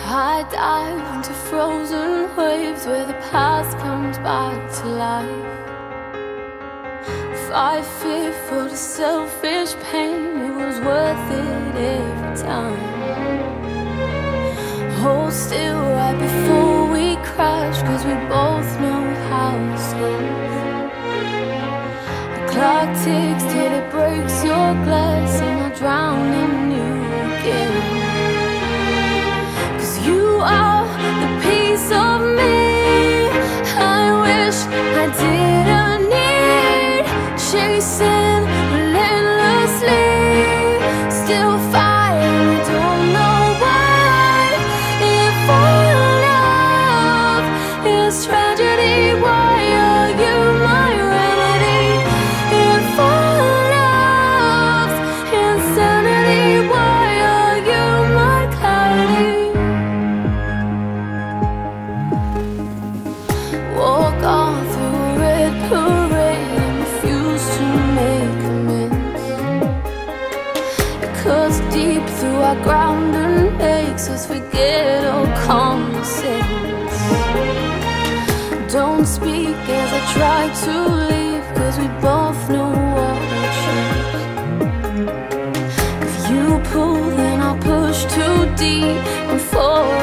I dive into frozen waves where the past comes back to life. Fight fear for the selfish pain, it was worth it every time. Hold still right before we crash, cause we both know how it's safe. The clock ticks till it breaks your glass, and I'll drown in you again. Cause you are the piece of me I wish I didn't need. Chasing relentlessly, still fighting, I don't know why. If all love is tragedy, why are you my remedy? If all love's insanity, why are you my clarity? Walk on through a red parade and refuse to make amends. It cuts deep through our ground and makes us forget all common sense. Don't speak as I try to leave, cause we both know what we choose. If you pull, then I'll push too deep and fall